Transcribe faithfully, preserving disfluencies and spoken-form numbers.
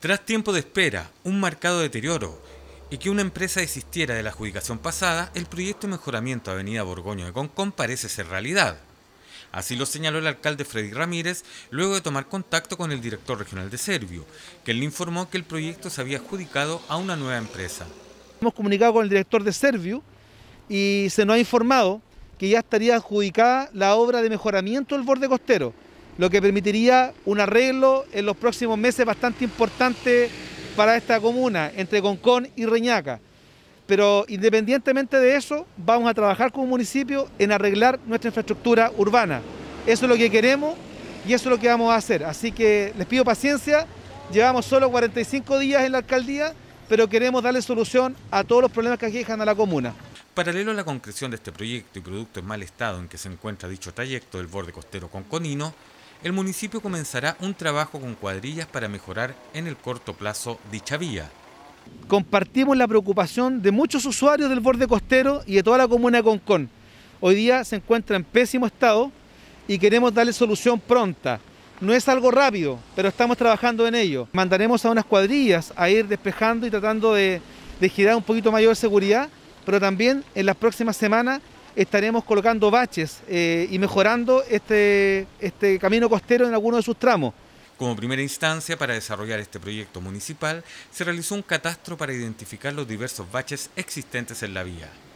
Tras tiempo de espera, un marcado deterioro y que una empresa desistiera de la adjudicación pasada, el proyecto de mejoramiento Avenida Borgoño de Concón parece ser realidad. Así lo señaló el alcalde Freddy Ramírez luego de tomar contacto con el director regional de Servio, que le informó que el proyecto se había adjudicado a una nueva empresa. Hemos comunicado con el director de Servio y se nos ha informado que ya estaría adjudicada la obra de mejoramiento del borde costero, lo que permitiría un arreglo en los próximos meses bastante importante para esta comuna, entre Concón y Reñaca. Pero independientemente de eso, vamos a trabajar como municipio en arreglar nuestra infraestructura urbana. Eso es lo que queremos y eso es lo que vamos a hacer. Así que les pido paciencia, llevamos solo cuarenta y cinco días en la alcaldía, pero queremos darle solución a todos los problemas que aquejan a la comuna. Paralelo a la concreción de este proyecto y producto en mal estado en que se encuentra dicho trayecto del borde costero conconino, el municipio comenzará un trabajo con cuadrillas para mejorar en el corto plazo dicha vía. Compartimos la preocupación de muchos usuarios del borde costero y de toda la comuna de Concón. Hoy día se encuentra en pésimo estado y queremos darle solución pronta. No es algo rápido, pero estamos trabajando en ello. Mandaremos a unas cuadrillas a ir despejando y tratando de, de generar un poquito mayor seguridad, pero también en las próximas semanas estaremos colocando baches eh, y mejorando este, este camino costero en algunos de sus tramos. Como primera instancia para desarrollar este proyecto municipal, se realizó un catastro para identificar los diversos baches existentes en la vía.